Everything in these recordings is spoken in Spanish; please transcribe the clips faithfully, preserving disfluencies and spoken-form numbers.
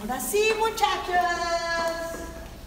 Ahora sí, muchachos.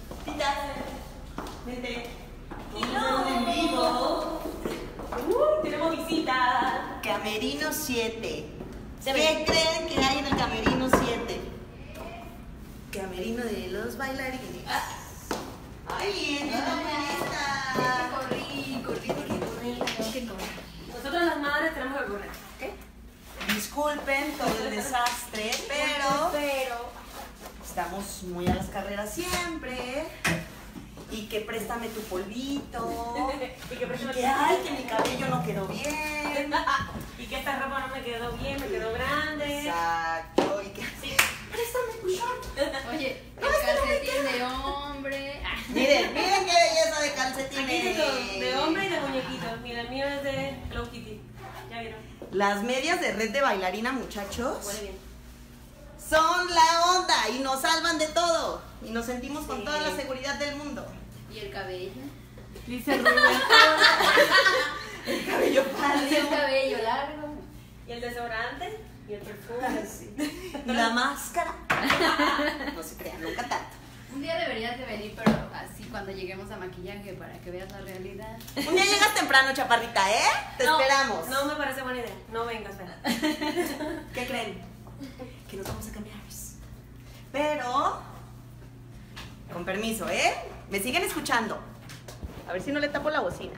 Vente. Vamos a hacer un en vivo. Uh, tenemos visita. Camerino siete. ¿Qué creen que hay en el Camerino siete? Camerino de los bailarines. ¡Ay, bien! ¡Ya Corrí, corrí, corrí, corrí. Tengo que correr. Nosotros las madres tenemos que correr, ¿ok? Disculpen todo el desastre, pero Pero. estamos muy a las carreras siempre. Y que préstame tu polvito. Y que préstame Y que, tu ay, polvito. que mi cabello no quedó bien. Y que esta ropa no me quedó bien, me quedó grande. Exacto. Y que, Sí. préstame tu short. Oye, el calcetín de hombre. Ah. Miren, miren qué belleza de Aquí calcetines. de todo, de hombre y de muñequito. Mira, el mío es de Hello Kitty. ¿Ya vieron? Las medias de red de bailarina, muchachos, Huele bien. son la onda y nos salvan de todo. Y nos sentimos con Sí. toda la seguridad del mundo. ¿Y el cabello? Dice Rubén. El cabello ¿Y pálido. el cabello largo? Y el desodorante. Y el perfume. Ay, sí. Y la máscara. No se crean, nunca tanto. Un día deberías de venir, pero así cuando lleguemos a maquillaje para que veas la realidad. Un día llegas temprano, chaparrita, ¿eh? Te No, esperamos. No me parece buena idea. No vengas, espera. ¿Qué creen? Que nos vamos a cambiar. Pero, con permiso, ¿eh? Me siguen escuchando. A ver si no le tapo la bocina.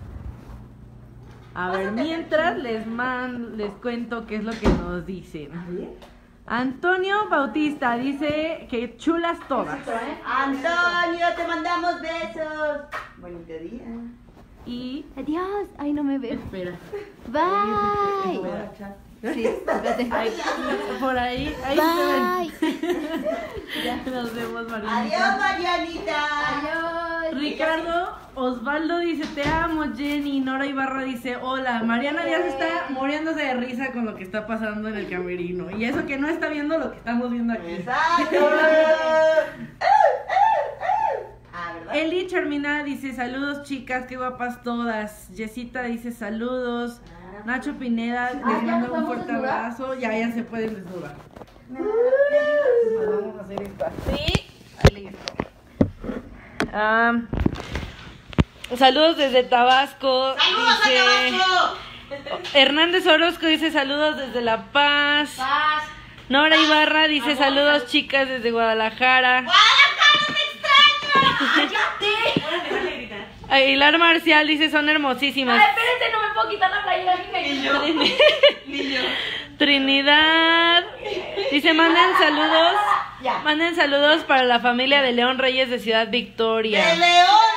A ver, mientras les man, les cuento qué es lo que nos dicen. Antonio Bautista dice que chulas todas. Antonio, te mandamos besos. Bonito día. Y Adiós. Ay, no me veo. espera. Bye. Sí, espérate. Ay, por ahí, ahí Bye. se ven. Ya nos vemos, Marianita. Adiós, Marianita. Adiós. Ricardo Osvaldo dice te amo, Jenny. Nora Ibarra dice hola. Mariana Díaz está muriéndose de risa con lo que está pasando en el camerino. Y eso que no está viendo lo que estamos viendo aquí. Exacto. Ah, ¿verdad? Eli Charmina dice saludos chicas, qué guapas todas. Jessita dice saludos. Nacho Pineda les Ah, ¿ya manda nos un vamos fuerte a desnudar? abrazo. Ya, ya se pueden desnudar. Pues vamos a hacer esto así. Listo. Ah, saludos desde Tabasco. ¡Saludos dice, a Tabasco! Hernández Orozco dice saludos desde La Paz. Paz. Nora Ibarra dice saludos chicas desde Guadalajara. ¡Guadalajara, te extraño! ¡Cállate! Ahora déjale gritar. Aguilar Marcial dice son hermosísimas. Ay, espérate, no me puedo quitar la playera. Ni yo. Ni yo. Trinidad dice manden saludos. Ya. Manden saludos para la familia de León Reyes de Ciudad Victoria. ¡De León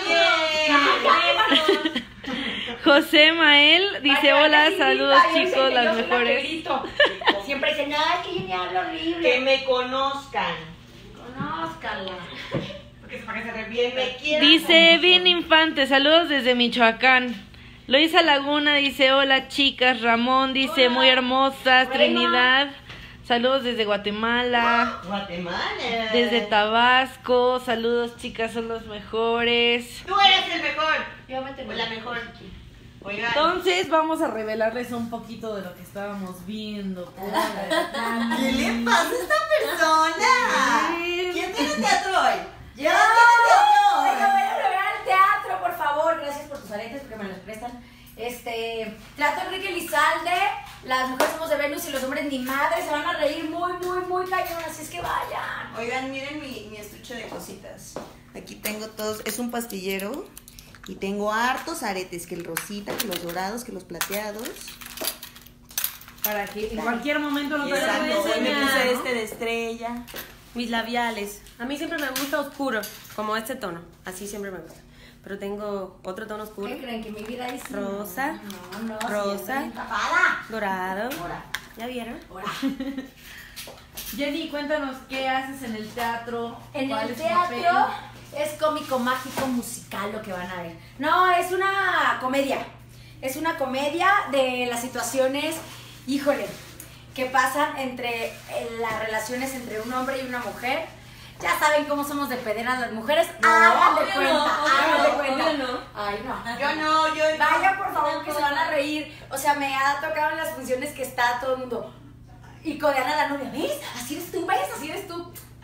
Reyes! José Mael dice hola, saludos chicos, las mejores. Siempre dicen, ay, que Jenny habla horrible. Que me conozcan. Conózcanla. Porque se parece re Que bien. me quieran. Dice Vin Infante, saludos desde Michoacán. Loisa Laguna dice hola chicas. Ramón dice muy hermosas. Trinidad, saludos desde Guatemala. Guatemala. Desde Tabasco, saludos chicas, son los mejores. Tú eres el mejor. Yo me O tengo la mejor. Oigan. Entonces vamos a revelarles un poquito de lo que estábamos viendo. ¿Qué le pasa a esta persona? Sí. ¿Quién tiene teatro hoy? ¡Yo! ¿Quién tiene teatro hoy? Oiga, voy a revelar el teatro, por favor. Gracias por tus aretes, porque me los prestan. Este, Teatro Enrique Elizalde. Las mujeres somos de Venus y los hombres ni madre. Se van a reír muy, muy, muy cañón. Así es que vayan. Oigan, miren mi, mi estuche de cositas. Aquí tengo todos, es un pastillero. Y tengo hartos aretes, que el rosita, que los dorados, que los plateados. Para que en cualquier momento lo Exacto. traigan. Exacto, hoy me enseñar, puse ¿no? este de estrella. Mis labiales. A mí siempre me gusta oscuro, como este tono. Así siempre me gusta. Pero tengo otro tono oscuro. ¿Qué creen? Que mi vida es Rosa. No, no, Rosa. si tapada. Dorado. Ahora, ¿Ya vieron? ahora. Jenny, cuéntanos qué haces en el teatro. En ¿Cuál el es tu teatro papel? es cómico, mágico, musical lo que van a ver. No, es una comedia. Es una comedia de las situaciones, híjole, que pasan entre eh, las relaciones entre un hombre y una mujer. Ya saben cómo somos de pederas las mujeres. Hagan de obvio cuenta, no, obvio hagan de no, cuenta. obvio no. Ay, no. Yo no, yo Vaya, por favor, que se van a reír. O sea, me ha tocado en las funciones que está todo el mundo. Y codean a la novia, ¿ves? Así eres tú, ¿ves? Así eres tú.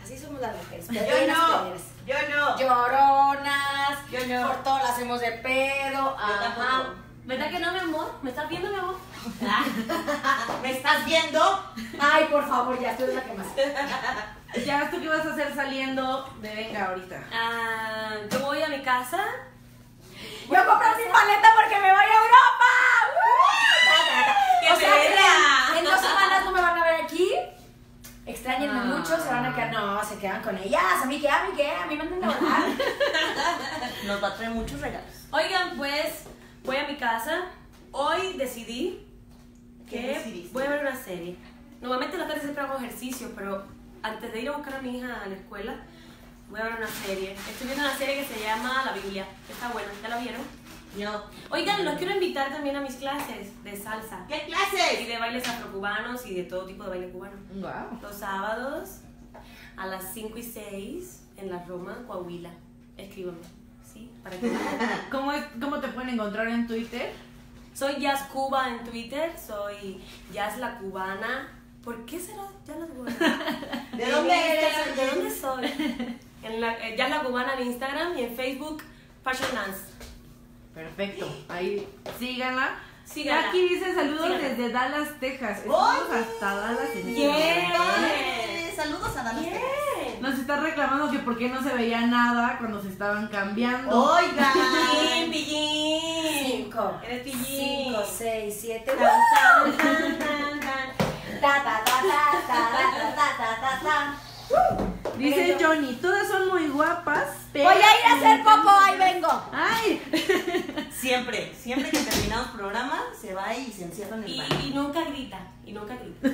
Así somos las mujeres. Yo Peleras, no, peleras. yo no. Lloronas. Yo no. Por todo la hacemos de pedo. Ajá. tampoco. ¿Verdad que no, mi amor? ¿Me estás viendo, mi amor? ¿Me estás viendo? Ay, por favor, ya, tú eres la que más. Ya, ¿tú qué vas a hacer saliendo de Venga ahorita? Ah, yo voy a mi casa. Yo compré mi paleta porque me voy a Europa. ¡Uh! ¡Qué O sea que perra! en dos semanas no me van a ver aquí. Extrañenme Ah. mucho, se van a quedar. No, se quedan con ellas. ¿A mí qué? ¿A mí qué? A mí manden a volar. Nos va a traer muchos regalos. Oigan, pues voy a mi casa. Hoy decidí ¿Qué que decidiste? voy a ver una serie. Normalmente en la tarde siempre hago ejercicio, pero antes de ir a buscar a mi hija a la escuela, voy a ver una serie. Estoy viendo una serie que se llama La Biblia. Está buena, ¿ya la vieron? No. Oigan, los quiero invitar también a mis clases de salsa. ¿Qué Y clases? de bailes afrocubanos y de todo tipo de baile cubano. Wow. Los sábados a las cinco y seis en la Roma, Coahuila. Escríbame, ¿sí? Para que ¿Cómo, es, ¿Cómo te pueden encontrar en Twitter? Soy Jazz Cuba en Twitter, soy Jazz la Cubana. ¿Por qué será Jazz la Cubana? ¿De dónde eres? ¿De dónde soy? En la, eh, Jazz la Cubana en Instagram y en Facebook Fashion Dance. Perfecto. Ahí, síganla. Síganla. Aquí dice saludos Síganla. desde Dallas, Texas. Estamos hasta Dallas en Yeah. Eh, Saludos a Dallas. Bien. Nos está reclamando que por qué no se veía nada cuando se estaban cambiando. Oigan. Pillín, pillín. Cinco. Eres pillín. Cinco, seis, siete. Tan, tan, tan, tan, tan. Ta, ta, ta, ta, ta, ta, ta, ta, ta, ta. Dice Johnny, todas son muy guapas, pero... Voy a ir a hacer popo, ahí vengo. ¡Ay! Siempre, siempre que terminamos programa, se va y se encierra en el Y, baño. y nunca grita, y nunca grita.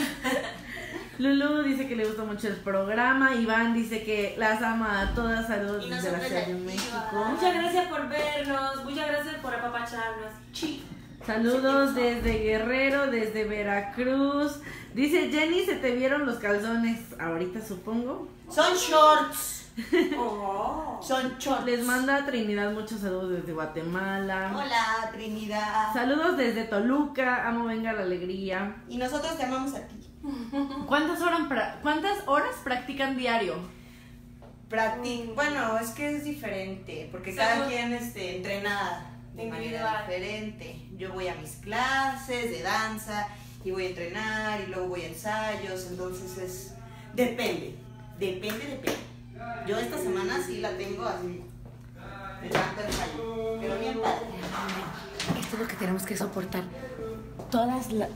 No. Lulu dice que le gusta mucho el programa. Iván dice que las ama a todas. Saludos Y desde la nosotros Ciudad de aquí, México. Muchas gracias por vernos, muchas gracias por apapacharnos. Chi. Saludos desde Guerrero, desde Veracruz. Dice Jenny, se te vieron los calzones ahorita, supongo. Son shorts. Oh. Son shorts. Les manda Trinidad muchos saludos desde Guatemala. Hola, Trinidad. Saludos desde Toluca. Amo Venga la Alegría. Y nosotros te amamos a ti. ¿Cuántas horas, pra- ¿Cuántas horas practican diario? Practic bueno, es que es diferente, porque cada Según- quien este, entrena de manera Individual. diferente. Yo voy a mis clases de danza y voy a entrenar y luego voy a ensayos, entonces es depende, depende, depende. Yo esta semana sí la tengo así, de tanto ensayo, pero bien padre. Esto es lo que tenemos que soportar. Todas las...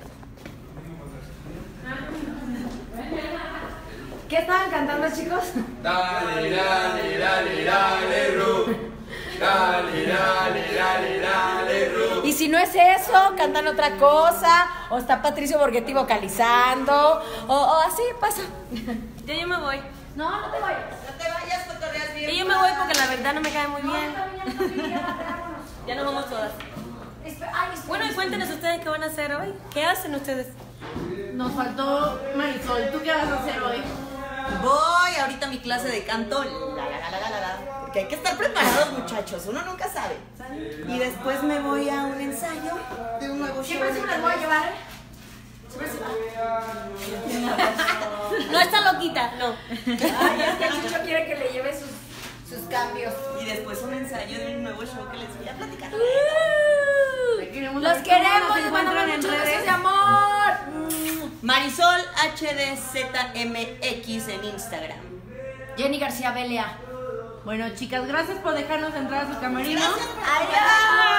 ¿Qué estaban cantando, chicos? Dale, dale, dale, dale, Ru. Dale, dale, dale, dale, Ru. Y si no es eso, cantan otra cosa, o está Patricio Borghetti vocalizando, o, o así pasa. Ya yo me voy. No, no te vayas. No te vayas, cotorreas bien. Ya yo me voy porque la verdad no me cae muy bien. Ya nos vamos todas. Bueno, y cuéntenos ustedes qué van a hacer hoy. ¿Qué hacen ustedes? Nos faltó Marisol. ¿Tú qué vas a hacer hoy? Voy ahorita a mi clase de canto, la, la, la, la, la, la, la, porque hay que estar preparados, muchachos, uno nunca sabe. Y después me voy a un ensayo de un nuevo show. Siempre se me las voy a llevar, ¿eh? Siempre se me las... No está loquita, no. Ay, es que Chucho quiere que le lleve sus, sus cambios. Y después un ensayo de un nuevo show que les voy a platicar. Queremos Los saber cómo queremos, nos les encuentran mandamos en muchos redes. besos de amor. Marisol H D Z M X en Instagram. Jenny García Belia. Bueno, chicas, gracias por dejarnos entrar a su camerino. Gracias por Adiós.